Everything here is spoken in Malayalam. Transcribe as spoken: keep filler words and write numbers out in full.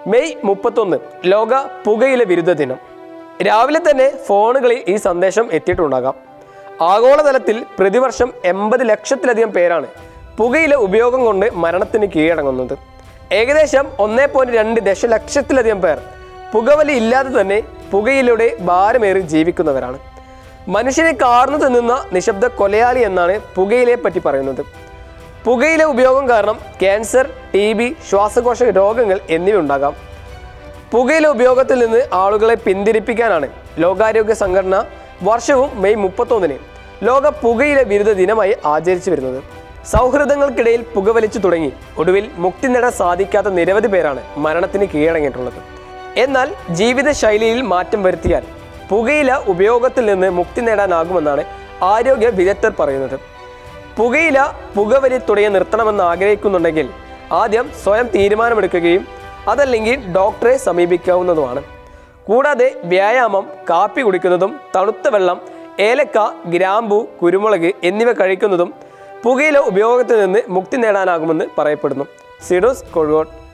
മെയ് മുപ്പത്തൊന്ന് ലോക പുകയില വിരുദ്ധ ദിനം. രാവിലെ തന്നെ ഫോണുകളിൽ ഈ സന്ദേശം എത്തിയിട്ടുണ്ടാകാം. ആഗോളതലത്തിൽ പ്രതിവർഷം എൺപത് ലക്ഷത്തിലധികം പേരാണ് പുകയില ഉപയോഗം കൊണ്ട് മരണത്തിന് കീഴടങ്ങുന്നത്. ഏകദേശം ഒന്നേ പോയിന്റ് രണ്ട് ദശലക്ഷത്തിലധികം പേർ പുകവലി ഇല്ലാതെ തന്നെ പുകയിലയുടെ ഭാരമേറി ജീവിക്കുന്നവരാണ്. മനുഷ്യനെ കാർന്നു തിന്നുന്ന നിശബ്ദ കൊലയാളി എന്നാണ് പുകയിലയെ പറ്റി പറയുന്നത്. പുകയില ഉപയോഗം കാരണം ക്യാൻസർ, ടി ബി, ശ്വാസകോശ രോഗങ്ങൾ എന്നിവ ഉണ്ടാകാം. പുകയില ഉപയോഗത്തിൽ നിന്ന് ആളുകളെ പിന്തിരിപ്പിക്കാനാണ് ലോകാരോഗ്യ സംഘടന വർഷവും മെയ് മുപ്പത്തൊന്നിന് ലോക പുകയില വിരുദ്ധ ദിനമായി ആചരിച്ചു വരുന്നത്. സൗഹൃദങ്ങൾക്കിടയിൽ പുകവലിച്ചു തുടങ്ങി ഒടുവിൽ മുക്തി നേടാൻ സാധിക്കാത്ത നിരവധി പേരാണ് മരണത്തിന് കീഴടങ്ങിയിട്ടുള്ളത്. എന്നാൽ ജീവിതശൈലിയിൽ മാറ്റം വരുത്തിയാൽ പുകയില ഉപയോഗത്തിൽ നിന്ന് മുക്തി നേടാനാകുമെന്നാണ് ആരോഗ്യ വിദഗ്ധർ പറയുന്നത്. പുകയില പുകവലി തുടങ്ങി നിർത്തണമെന്ന് ആഗ്രഹിക്കുന്നുണ്ടെങ്കിൽ ആദ്യം സ്വയം തീരുമാനമെടുക്കുകയും അതല്ലെങ്കിൽ ഡോക്ടറെ സമീപിക്കാവുന്നതുമാണ്. കൂടാതെ വ്യായാമം, കാപ്പി കുടിക്കുന്നതും തണുത്ത വെള്ളം, ഏലക്ക, ഗ്രാമ്പു, കുരുമുളക് എന്നിവ കഴിക്കുന്നതും പുകയില ഉപയോഗത്തിൽ നിന്ന് മുക്തി നേടാനാകുമെന്ന് പറയപ്പെടുന്നു. സിഡോസ് കോഴിക്കോട്.